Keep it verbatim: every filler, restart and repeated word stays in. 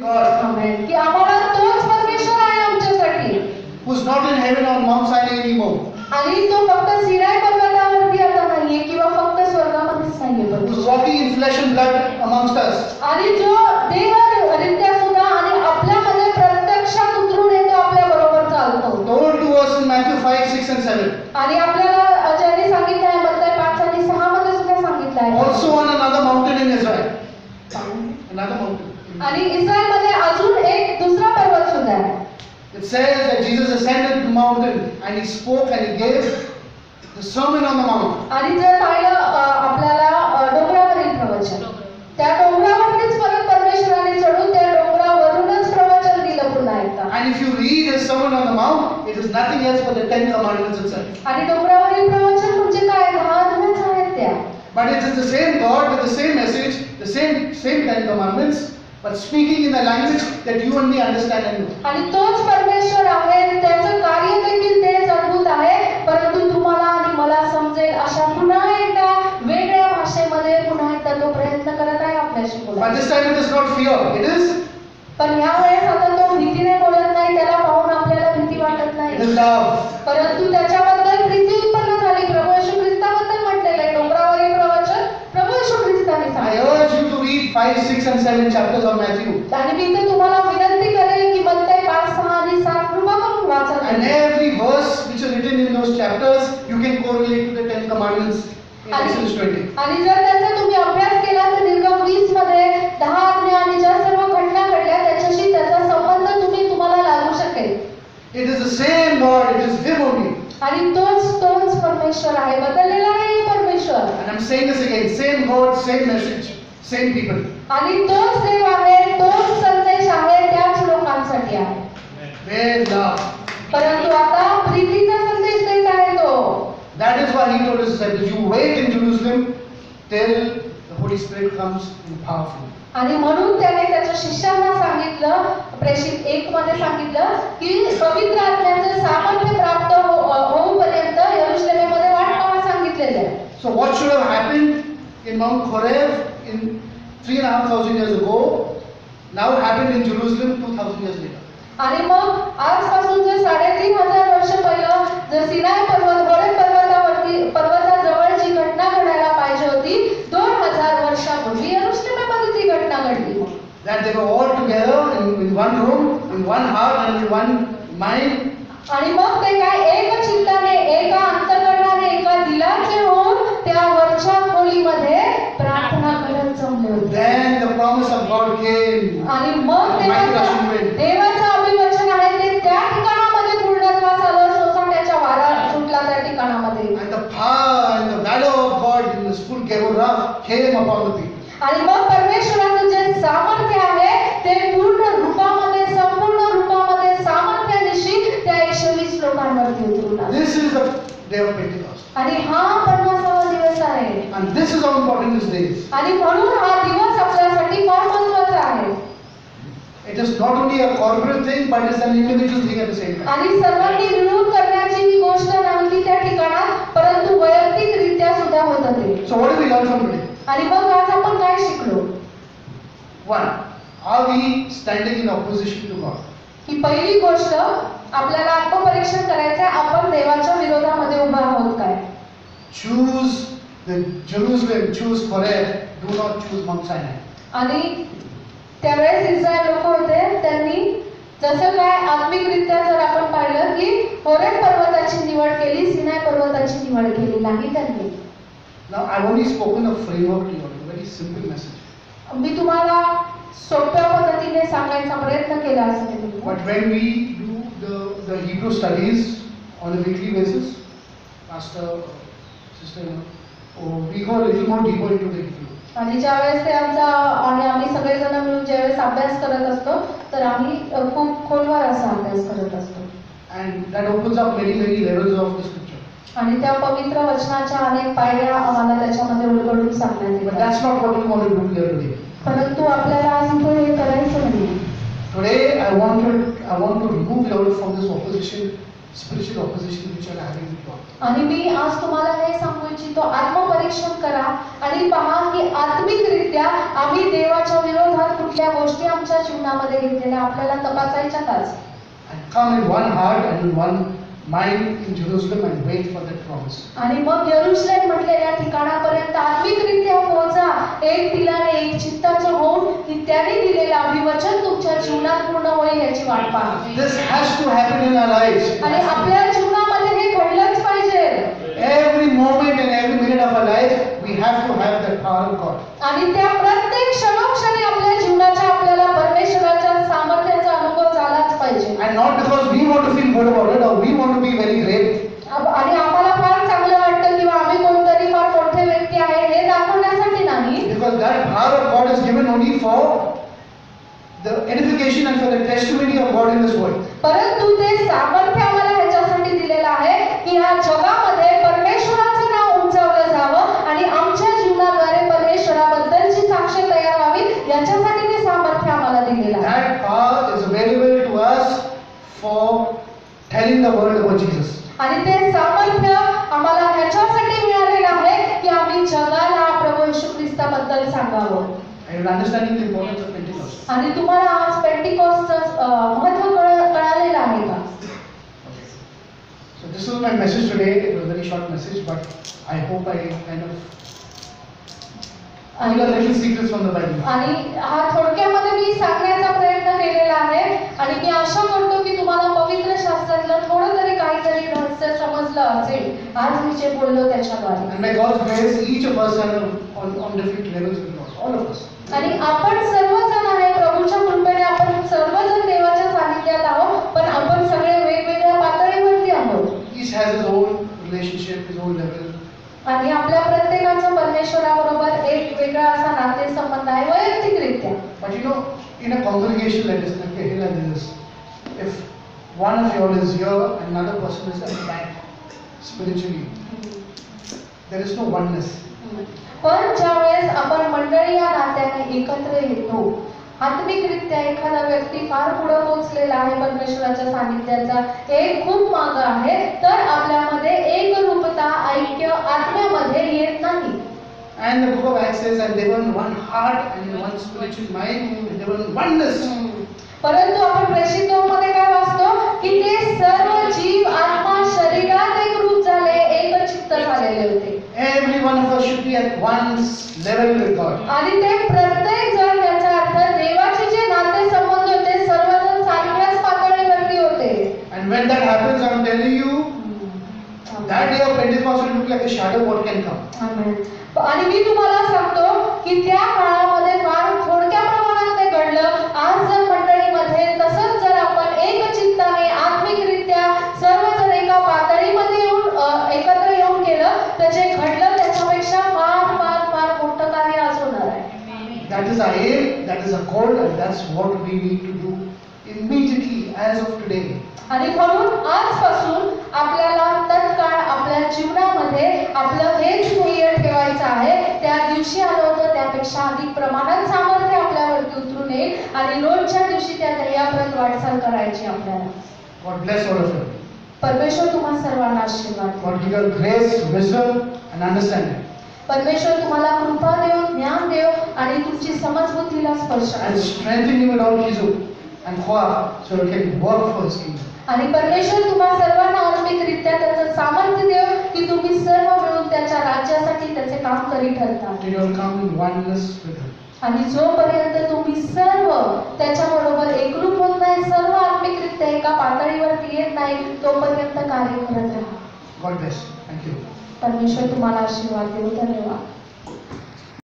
आमेन. की आम्हाला तोच परमेश्वर आहे आमच्यासाठी. Who's not in heaven on Mount Sinai anymore. आणि तो फक्त सिनाई पर्वतावरती आता नाहीये किंवा फक्त स्वर्गामध्येच नाहीये. Who's walking in flesh and blood amongst us. आणि जो देवरित्या सुद्धा आणि आपल्यामध्ये प्रत्यक्षात उतरून येतो, आपल्या बरोबर चालतो. Told to us in Matthew five, six and seven. आणि आपल्याला ज्यांनी सांगितलं आहे मत्ती पाच आणि सहा मध्ये सुद्धा सांगितलं आहे. Also on another mountain in Israel. Another mountain. आणि इस्रायलमध्ये अजून एक दुसरा पर्वत सुद्धा आहे. It says that Jesus ascended the mountain and he spoke and he gave the sermon on the mount. आणि जर पाहिलं आपल्याला डोंगरावरील प्रवचन, त्या डोंगरावरतीच परत परमेश्वराने चढून त्या डोंगरावरूनच प्रवचन दिलं पुन्हा एकदा. And if you read his sermon on the mount, it is nothing else but the Ten Commandments itself. आणि डोंगरावरील प्रवचन म्हणजे काय? दहा आज्ञाच आहेत त्या. But it is the same God with the same message, the same same Ten Commandments, but speaking in a language that you and me understand and know. आणि तोच परमेश्वर आहे, त्याचं कार्य देखील तेच अद्भुत आहे, परंतु तुम्हाला आणि मला समजेल अशा पुन्हा एकदा वेगळ्या भाषेमध्ये पुन्हा एकदा तो प्रयत्न करत आहे आपल्याशी बोलायला. But this time it is not fear, it is पण या वेळेस आता तो भीतीने बोलत नाही, त्याला पाहून आपल्याला भीती वाटत नाही, it is love. परंतु त्याच्याबद्दल प्रीती उत्पन्न झाली. प्रभू येशू ख्रिस्ताबद्दल म्हटलेलं आहे डोंगरावरील प्रवचन प्रभू येशू ख्रिस्ताने I सांगितलं. urge you to read five, six and seven chapters of Matthew. आणि मी तर तुम्हाला विनंती करेल की मत्ती पाच, सहा आणि सात कृपा करून वाचा. And every verse which is written in those chapters, you can correlate to the Ten Commandments in Exodus twenty. आणि जर त्याचा तुम्ही अभ्यास केला तर निर्गम वीस मध्ये दहा आज्ञा आणि ज्या सर्व घटना घडल्या त्याच्याशी त्याचा संबंध तुम्ही तुम्हाला लागू शकेल. It is the same God, it is Him only. आणि तोच तोच परमेश्वर आहे, बदललेला नाही परमेश्वर. And I'm saying this again, same God, same message, same people. आणि तोच देव आहे, तोच संदेश आहे, त्याच लोकांसाठी आहे. Where love. परंतु आता प्रीतीचा संदेश देत आहे तो. That is why He told His disciples, you wait in Jerusalem till the Holy Spirit comes in powerful. आणि म्हणून त्याने त्याच्या शिष्यांना सांगितलं, प्रेषित एक मध्ये सांगितलं की पवित्र आत्म्याचं सामर्थ्य प्राप्त होऊपर्यंत यरूशलेममध्ये वाट पाहा सांगितलेलं आहे. So what should have happened in Mount Horeb in three and a half thousand years ago, now happened in Jerusalem two thousand years later. आणि मग आजपासून जर साडेतीन हजार वर्ष पहिलं जर सिनाई पर्वत होरेब पर्वतावरती पर्वताजवळ जी घटना घडायला पाहिजे होती दोन हजार वर्षापूर्वी यरूशलेममध्ये ती घटना घडली. That they were all together in, in one room, in one heart and in one mind. आणि मग ते काय एक चित्ताने, एका अंतःकरणाने, एका दिलाचे होऊन त्या वरच्या खोलीमध्ये प्रार्थना करत जमले होते. Then the promise of God came. आणि मग देवाचं देवाचं अभिवचन आहे ते त्या ठिकाणामध्ये पूर्णत्वास आलं. सोसाट्याच्या वारा सुटला त्या ठिकाणामध्ये. And the power and the valor of God in this full Geburah came upon the people. आणि मग परमेश्वराचं जे सामर्थ्य आहे ते पूर्ण रूपामध्ये, संपूर्ण रूपामध्ये सामर्थ्यानिशी त्या एकशे वीस लोकांवरती उतरून आलं. This is the day of Pentecost. आणि हा पन्नासावा दिवस आहे. And this is how important this day is. आणि म्हणून हा दिवस आपल्यासाठी फार महत्त्वाचा आहे. It is not only a corporate thing, but it's an individual thing at the same time. आणि सर्वांनी मिळून करण्याची ही गोष्ट नव्हती त्या ठिकाणात, परंतु वैयक्तिकरित्या सुद्धा होत होते. So what do we learn from today? आणि मग आज आपण काय शिकलो? One, are we standing in opposition to God? ही पहिली गोष्ट आपल्याला आत्मपरीक्षण करायचं आहे, आपण देवाच्या विरोधामध्ये उभा आहोत काय? Choose the Jerusalem, choose Horeb, do not choose Mount Sinai. आणि त्यावेळेस इस्रायल लोक होते, त्यांनी जसं काय आत्मिकरित्या जर आपण पाहिलं की होरेब पर्वताची निवड केली, सिनाई पर्वताची निवड केली नाही त्यांनी. Now I've only spoken a framework to you, a very simple message. मी तुम्हाला सोप्या पद्धतीने सांगायचा प्रयत्न केला असेल. But when we do the the Hebrew studies on a weekly basis, pastor, sister, oh, we go a little more deeper into the Hebrew. आणि ज्यावेळेस ते आमचा आणि आम्ही सगळेजण मिळून ज्यावेळेस अभ्यास करत असतो तर आम्ही खूप खोलवर असा अभ्यास करत असतो. And that opens up many many levels of the scripture. आणि त्या पवित्र वचनाच्या अनेक पायऱ्या आम्हाला त्याच्यामध्ये उलगडून सांगण्यात But येतात. that's not what we want to do here today. परंतु आपल्याला आज इथे हे करायचं नाही. Today I want to I want to remove you from this opposition spiritual opposition which you are having with God. आणि मी आज तुम्हाला हे सांगू इच्छितो, आत्मपरीक्षण करा आणि पहा की आत्मिकरित्या आम्ही देवाच्या विरोधात कुठल्या गोष्टी आमच्या जीवनामध्ये घेतलेल्या आपल्याला तपासायच्याच. And come in one heart and in one mind in Jerusalem and wait for that promise. आणि मग यरुशलेम म्हटलेल्या ठिकाणापर्यंत आत्मिकरित्या पोहोचा, एक दिलाने एक चित्ताचं होऊन की त्याने दिलेलं अभिवचन तुमच्या जीवनात पूर्ण होईल याची वाट पहा. This has to happen in our lives. आणि आपल्या जीवनामध्ये हे घडलंच पाहिजे. Every moment and every minute of our life, we have to have that power of God. आणि त्या प्रत्येक क्षणोक्षणी आपल्या जीवनाच्या आपल्याला परमेश्वराच्या सामर्थ्याचा अनुभव झालाच पाहिजे. And not because we want to feel good about it or we want to be very great. आणि आम्हाला फार चांगलं वाटतं किंवा आम्ही कोणतरी फार मोठे व्यक्ती आहे हे दाखवण्यासाठी नाही. Because that power of God is given only for the edification and for the testimony of God in this world. परंतु ते सामर्थ्य आम्हाला ह्याच्यासाठी दिलेलं आहे की ह्या जगामध्ये परमेश्वराचं नाव उंचावलं जावं आणि आमच्या जीवनाद्वारे परमेश्वराबद्दलची साक्ष तयार व्हावी, याच्यासाठी ते सामर्थ्य आम्हाला दिलेलं आहे. That power is available to us for telling the world about Jesus. आणि ते सामर्थ्य आम्हाला ह्याच्यासाठी मिळालेलं आहे की आम्ही जगाला प्रभू येशू ख्रिस्ताबद्दल सांगावं. And you're understanding the importance of Pentecost. आणि तुम्हाला आज पेंटिकॉस्टचं महत्त्व कळ- कळालेलं आहे का? So this was my message today. It was a very short message, but I hope I kind of told a little secrets from the Bible. आणि हा थोडक्यामध्ये मी सांगण्याचा प्रयत्न केलेला आहे आणि मी आशा करतो की तुम्हाला पवित्र शास्त्रातलं थोडं तरी काहीतरी रहस्य समजलं असेल आज मी जे बोललो त्याच्याद्वारे. And by God's grace, each of us are on, on different levels with God. All of us. आणि आपण सर्वजण आहे प्रभूच्या कृपेने आपण सर्वजण देवाच्या सानिध्यात आहोत, पण आपण सगळे वेगवेगळ्या पातळीवरती आहोत. Each has his own relationship, his own level. आणि आपल्या प्रत्येकाचा परमेश्वराबरोबर एक वेगळा असा नातेसंबंध आहे वैयक्तिकरित्या. But you know, in a congregation like this, like here like this, if one of you all is here and another person is at the back spiritually, there is no oneness. पण ज्यावेळेस आपण मंडळी या नात्याने एकत्र येतो, आत्मिकरित्या एखादा व्यक्ती फार पुढे पोहोचलेला आहे परमेश्वराच्या सानिध्याचा, एक खूप माग आहे, तर आपल्यामध्ये एक रूपता ऐक्य आत्म्यामध्ये येत नाही. And the book of Acts says, and they were in one heart and in one spiritual mind, and they were in oneness. परंतु आपण प्रेषितोमध्ये काय वाचतो की ते सर्व जीव आत्मा शरीरात एक रूप झाले, एक चित्त झालेले होते. Every one of us should be at one level with God. आणि ते प्रत्येक जण याचा अर्थ देवाचे जे नाते संबंध होते सर्वजण सारख्याच पातळीवरती होते. And when that happens, I'm telling you, that day of Pentecost will look like a shadow what can come. आमेन. आणि मी तुम्हाला सांगतो की त्या काळामध्ये फार थोडक्या प्रमाणात ते घडलं. आज जर मंडळीमध्ये तसंच जर आपण एक चित्ताने आत्मिकरित्या सर्वजण एका पातळीमध्ये येऊन अ, एकत्र येऊन केलं तर जे घडलं त्याच्यापेक्षा फार फार फार मोठं कार्य आज होणार आहे. That is our aim, that is our goal, and that's what we need to do immediately as of today. आणि म्हणून आजपासून आपल्याला तत्काळ आपल्या जीवनामध्ये आपलं हेच ध्येय ठेवायचं आहे. त्या दिवशी आलं होतं त्यापेक्षा अधिक प्रमाणात सामर्थ्य आपल्यावरती उतरून येईल आणि रोजच्या दिवशी त्या ध्येयापर्यंत वाटचाल करायची आपल्याला. God bless all of you. परमेश्वर तुम्हा सर्वांना आशीर्वाद देवो. God give you grace, wisdom, and understanding. परमेश्वर तुम्हाला कृपा देव, ज्ञान देव आणि तुमची समजबुद्धीला स्पर्श And करो. strengthen you in all His and Khwa, so you can work for His kingdom. आणि परमेश्वर तुम्हा सर्वांना आत्मिकरित्या त्याचं सामर्थ्य देव की तुम्ही सर्व मिळून त्याच्या राज्यासाठी त्याचे काम करी ठरता. Till you will come in oneness with Him. आणि जोपर्यंत तुम्ही सर्व त्याच्याबरोबर एकरूप होत नाही, सर्व आत्मिकरित्या एका पातळीवरती येत नाही, तोपर्यंत कार्य करत राहा. God bless. Thank you. परमेश्वर तुम्हाला आशीर्वाद देव. धन्यवाद.